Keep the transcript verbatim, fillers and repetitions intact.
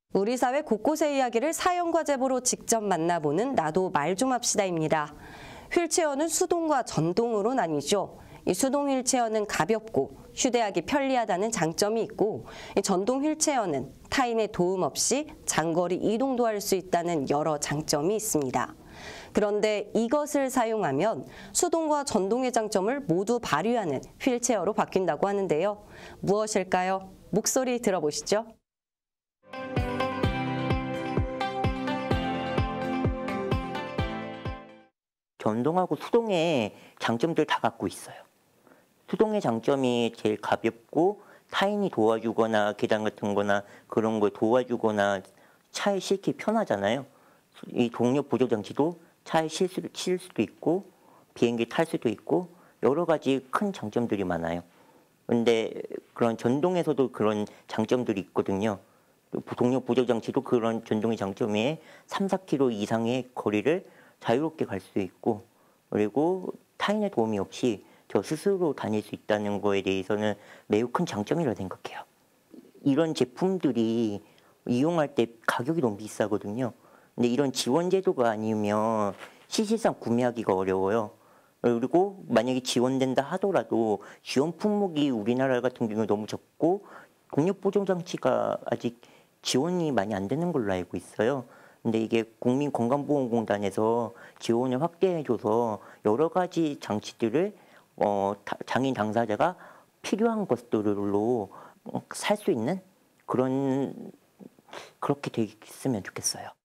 우리 사회 곳곳의 이야기를 사연과 제보로 직접 만나보는 나도 말 좀 합시다입니다. 휠체어는 수동과 전동으로 나뉘죠. 이 수동 휠체어는 가볍고 휴대하기 편리하다는 장점이 있고, 이 전동 휠체어는 타인의 도움 없이 장거리 이동도 할 수 있다는 여러 장점이 있습니다. 그런데 이것을 사용하면 수동과 전동의 장점을 모두 발휘하는 휠체어로 바뀐다고 하는데요. 무엇일까요? 목소리 들어보시죠. 전동하고 수동의 장점들 다 갖고 있어요. 수동의 장점이 제일 가볍고 타인이 도와주거나 계단 같은 거나 그런 걸 도와주거나 차에 싣기 편하잖아요. 이 동력 보조 장치도 차에 실, 수, 실 수도 있고 비행기 탈 수도 있고 여러 가지 큰 장점들이 많아요. 근데 그런 전동에서도 그런 장점들이 있거든요. 동력 보조 장치도 그런 전동의 장점에 삼, 사 킬로미터 이상의 거리를 자유롭게 갈 수 있고, 그리고 타인의 도움이 없이 저 스스로 다닐 수 있다는 거에 대해서는 매우 큰 장점이라고 생각해요. 이런 제품들이 이용할 때 가격이 너무 비싸거든요. 근데 이런 지원 제도가 아니면 실질상 구매하기가 어려워요. 그리고 만약에 지원된다 하더라도 지원 품목이 우리나라 같은 경우는 너무 적고 동력 보조 장치가 아직 지원이 많이 안 되는 걸로 알고 있어요. 근데 이게 국민건강보험공단에서 지원을 확대해줘서 여러 가지 장치들을 어, 장애인 당사자가 필요한 것들로 살 수 있는 그런, 그렇게 됐으면 좋겠어요.